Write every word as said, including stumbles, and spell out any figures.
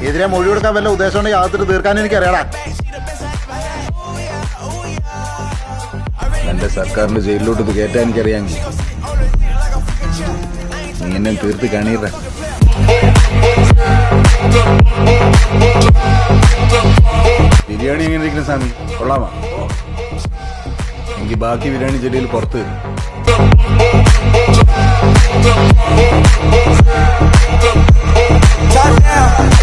എതിരെ മൊഴി കൊടുക്കാൻ വല്ല ഉദ്ദേശം ഉണ്ടെങ്കിൽ അകത്തിട്ട് തീർക്കാൻ എനിക്കറിയാടാ. എന്റെ സർക്കാരിന്റെ ജയിലിലോട്ട് ഇത് കയറ്റാൻ എനിക്കറിയാമെങ്കിൽ നീ എന്നെ തീർത്ത് കാണീറ. ബിരിയാണി എങ്ങനെ ഇരിക്കുന്ന സ്വാമി, കൊള്ളാമോ? എനിക്ക് ബാക്കി ബിരിയാണി ചെടിയിൽ പുറത്ത് Touchdown.